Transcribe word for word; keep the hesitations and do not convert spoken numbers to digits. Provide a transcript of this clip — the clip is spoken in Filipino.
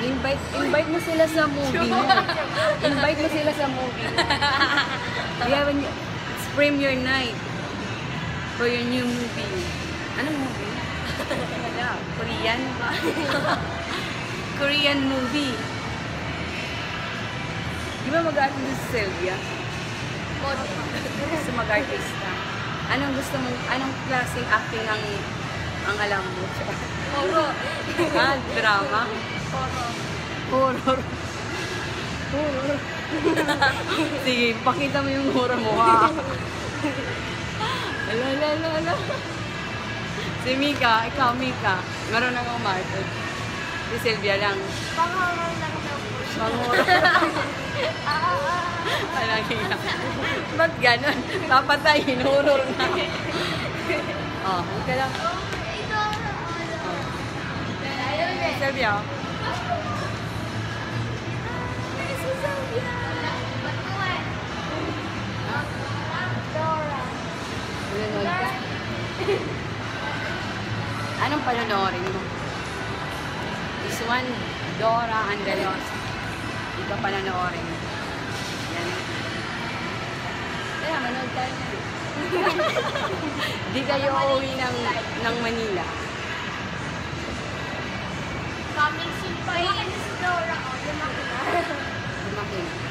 Invite, invite mo sila sa movie mo. Invite mo sila sa movie. You haven't, it's premiere night for your new movie. Anong movie? Wala. Korean? Korean movie. Di ba mag-artist si Sylvia? Gusto mag-artista. Anong gusto mo, anong klaseng acting ang ang alam mo? Horror. Ah, drama? Horror. Horror. Horror. Sige, pakita mo yung horror mo, ha? Ala, ala, ala, ala. Si Mika, ikaw, Mika. Meron nang umartod. Si Sylvia lang. Pang-horror lang daw po siya. Pang-horror. Alang hiya. Ba't ganon? Papatayin, horror na. Oh, huwag ka lang. Ito. Oh. Ayun eh. Sylvia. Si Sylvia. Batuan. Dora. Nanonood ka? Anong panonoorin mo? This one, Dora and the Lost. Ito panonoorin mo. Yan. Kaya, manood tayo na. Di kayo uuwi ng, ng Manila. Coming soon pa yun. Si Dora. Lumaki na. Lumaki na.